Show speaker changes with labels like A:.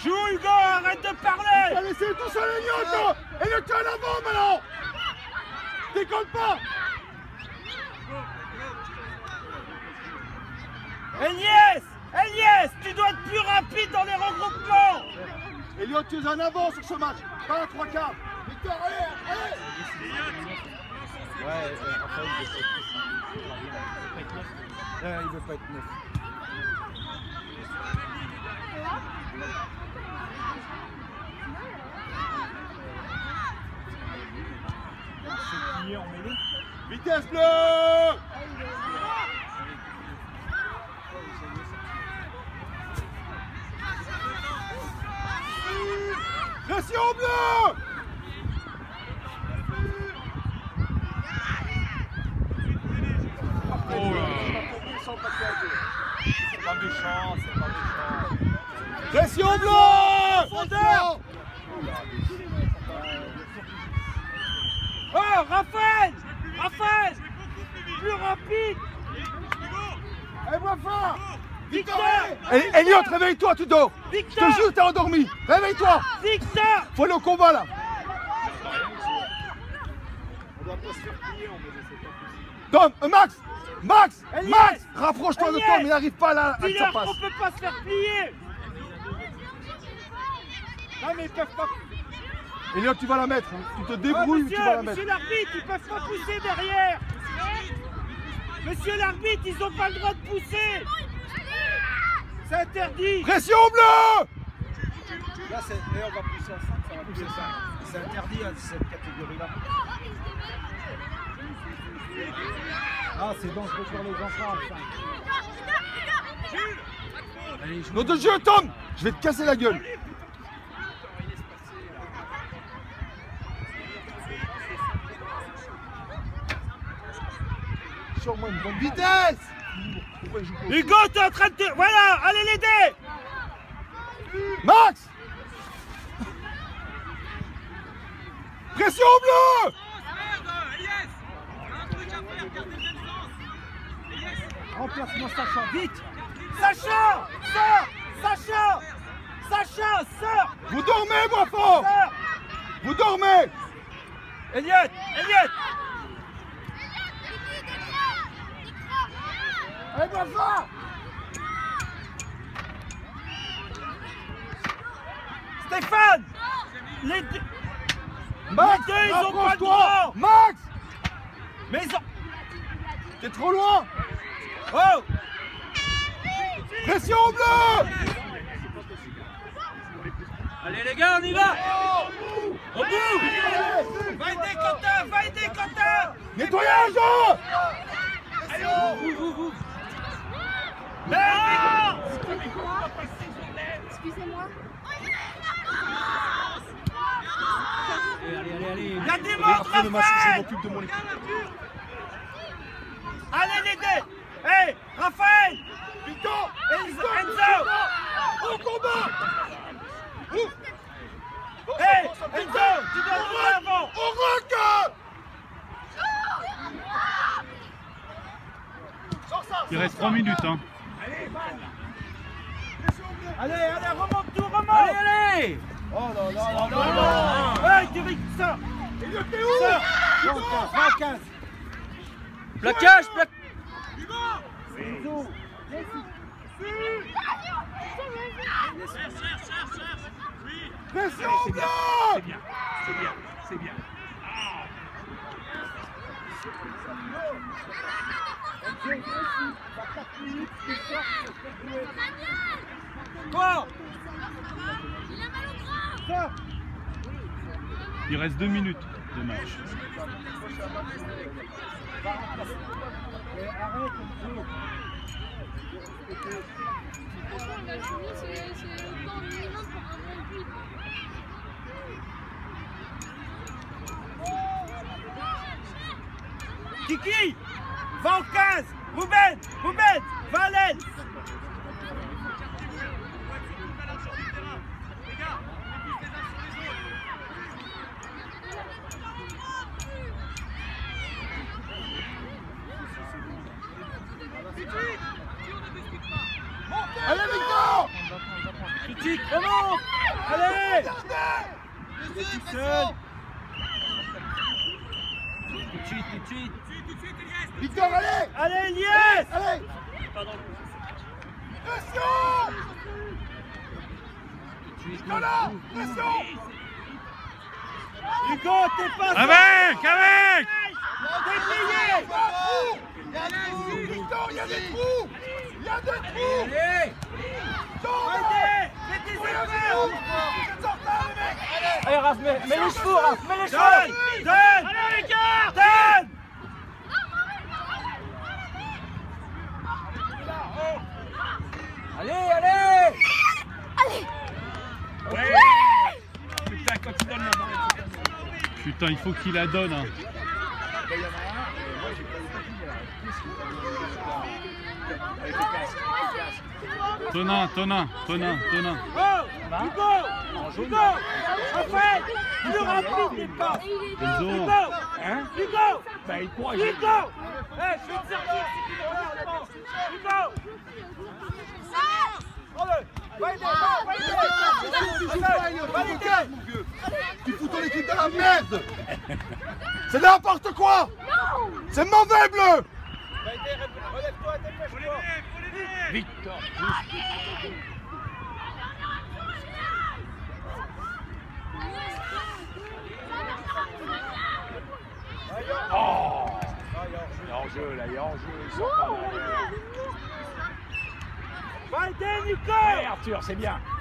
A: Joue Hugo, arrête de parler.
B: Tu as laissé tout seul Elliott. Elliott, tu es en avant maintenant. Décolle pas.
A: Eliès, tu dois être plus rapide dans les regroupements.
B: Elliott, tu es en avant sur ce match. Pas à 3 quarts. Victor, allez.
C: Ouais, Raphaël, il veut pas être neuf.
A: En mêlée.
B: Vitesse bleue. Pression bleue.
A: Oh là. C'est pas méchant, c'est pas méchant.
B: Pression bleue.
A: Fondeur. Oh, Raphaël, plus rapide.
B: Allez, moins fort.
A: Victor.
B: Elliott, réveille-toi, tu dors.
A: Victor.
B: Je te jure, t'es endormi. Réveille-toi.
A: Victor.
B: Faut aller au combat là.
C: On doit pas se faire plier, on met des
B: Tom, Max,
A: Eliès.
B: rapproche-toi de
A: Eliès.
B: Tom, il n'arrive pas là avec sa
A: Dis-leur
B: passe.
A: qu'on peut pas se faire plier. Non mais ils peuvent pas.
B: Elliott, tu vas la mettre. Tu te débrouilles, tu vas la mettre.
A: Monsieur l'arbitre, ils peuvent pas pousser derrière. Monsieur l'arbitre, ils ont pas le droit de pousser. C'est interdit.
B: Pression bleue.
C: Là, on va pousser à 5, ça va pousser 5. C'est interdit à cette catégorie-là. Ah, c'est dangereux pour les enfants à 5. Allez,
B: Nom de Dieu, Tom. Je vais te casser la gueule. Sur-moi une bonne vitesse. Pourquoi il joue pas?
A: Hugo, t'es en train de te... Voilà, allez l'aider.
B: Max. Pression bleue.
C: remplacement Sacha, vite.
A: Sacha, sors.
B: Vous dormez, moi fort.
A: Sors.
B: Vous dormez.
A: Elliott.
B: Allez, moi fort.
A: Stéphane. Les deux,
B: Max,
A: les deux, ils ont pas le
B: rapproche-toi.
A: droit.
B: Max,
A: Mais ils ont...
B: t'es trop loin.
A: Oh.
B: Pression bleue.
A: Allez les gars, on y va. Au bout. Va aider Quentin.
B: Nettoyage.
D: Excusez-moi.
C: Allez.
A: Il y a des morts,
C: Après le match, je
A: Raphaël.
C: m'occupe de mon équipe.
A: Allez l'aider. Hey, Raphaël.
B: Victor,
A: Enzo.
B: au combat.
A: Hey, Enzo, tu dois aller avant.
B: Au rock.
E: Il reste 3 minutes. Hein.
A: Allez, remonte tout, remonte. Allez.
B: Oh là là là là.
A: Hey, Derrick, ça.
B: Il était où?
C: 15.
A: Plaquage.
B: Pression bleue.
E: C'est bien.
A: Quoi?
E: Il reste 2 minutes de match.
A: Kiki, va au 15. Ruben, va à l'aile.
B: Allez Victor.
A: Critique. Remonte. Allez.
C: Tout seul. Tout de suite, tout de suite.
B: Victor, allez.
A: Allez, Lies.
B: Allez. Pression. Nicolas, pression.
A: Hugo, t'es pas...
E: Avec.
A: Déplié.
B: Il y a des trous, Victor, il y a des trous. Il y a des trous.
C: Allez.
A: Aidez. Mettez
B: Il y a
A: ses
B: des
A: frères.
B: trous. Vous êtes en retard, les mecs.
C: Allez, Raph, mets les chevaux, Raph, mets les chevaux.
A: Donne. Allez, les gars. Donne.
C: Allez, allez.
E: Ouais. Putain, quand il donne la balle. Putain, il faut qu'il la donne. Hein.
C: Il y en a un, moi j'ai pas eu de vie, avec le casque.
E: Tonin.
A: Oh, Hugo. Hugo. Raphaël. Plus rapide des passes.
E: Enzo.
A: Hugo.
E: Hein?
A: Hugo.
E: Bah, il court.
A: Hugo. Eh, je vais te servir si tu me regardes. Hugo.
B: Tu fous ton équipe dans la merde. C'est n'importe quoi. C'est mauvais, bleu.
C: Relève-toi, dépêche-toi.
E: Victor. Oh. Il y a hors-jeu, là, il y a hors-jeu. Ils sont pas là.
A: Valde, Nico.
E: Allez, Arthur, c'est bien.